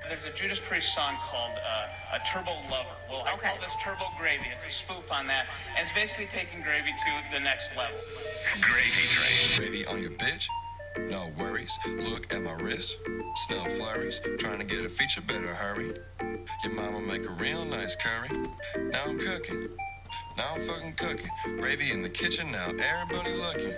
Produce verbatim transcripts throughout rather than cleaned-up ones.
there's a Judas Priest song called uh, A Turbo Lover. Well, I Okay. call this Turbo Gravy. It's a spoof on that. And it's basically taking gravy to the next level. Gravy train. Gravy on your bitch? No worries. Look at my wrist. Snow flurries. Trying to get a feature, better hurry. Your mama make a real nice curry. Now I'm cooking. Now I'm fucking cooking. Gravy in the kitchen now. Everybody looking.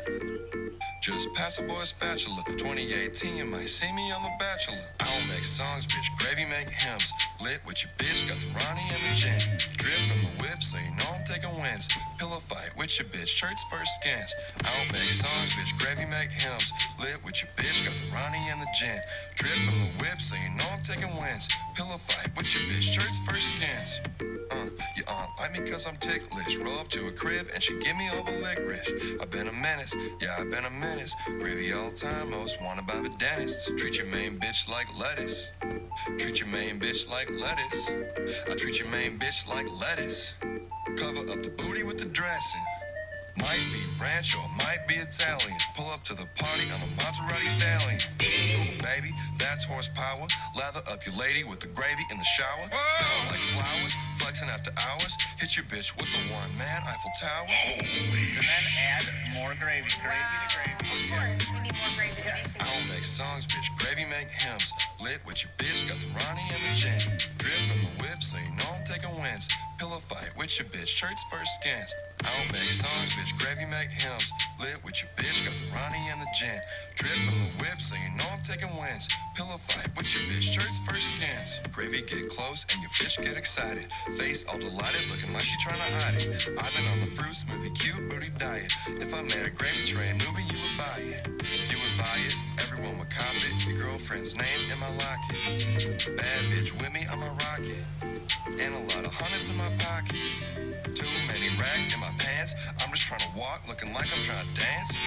Just pass a boy a spatula. twenty eighteen, you might see me on The Bachelor. I don't make songs, bitch. Gravy make hymns. Lit with your bitch, got the Ronnie and the gin. Drip from the whip, so you know I'm taking wins. Pillow fight with your bitch, shirts first skins. I don't make songs, bitch. Gravy make hymns. Lit with your bitch, got the Ronnie and the gin. Drip from the whip, so you know I'm taking wins. Pillow fight with your bitch, shirts first skins. Uh, you aunt like me cause I'm ticklish. Roll up to a crib and she give me over licorice. I've been a menace, yeah, I've been a menace. Gravy all time, most wanted by the dentist. Treat your main bitch like lettuce. Treat your main bitch like lettuce. I treat your main bitch like lettuce. Cover up the booty with the dressing. Might be ranch or might be Italian. Pull up to the party on a Maserati stallion. Ooh, baby, that's horsepower. Lather up your lady with the gravy in the shower. Smelling like flowers, flexing after hours. Hit your bitch with the one man Eiffel Tower. And then add more gravy. Gravy to gravy. Of course, we need more gravy to make I don't make songs, bitch. Gravy make hymns. Lit with your bitch, got the Ronnie and the gin. Drip from the whip, so you know I'm taking wins. Pillow fight with your bitch, shirts first skins. I don't make songs, bitch. Gravy make hymns. Lit with your bitch, got the Ronnie and the gin. Drip from the whip, so you know I'm taking wins. Pillow fight with your bitch, shirts first skins. Gravy get close and your bitch get excited. Face all delighted, looking like she trying to hide it. I've been on the fruit smoothie, cute booty diet. If I made a gravy train movie, you would buy it. You would buy it, everyone would cop it. Your girlfriend's name in my locket. Bad bitch with me on my rocket. And a lot of hundreds in my pockets. Too many rags in my pants. I'm just trying to walk, looking like I'm trying to dance.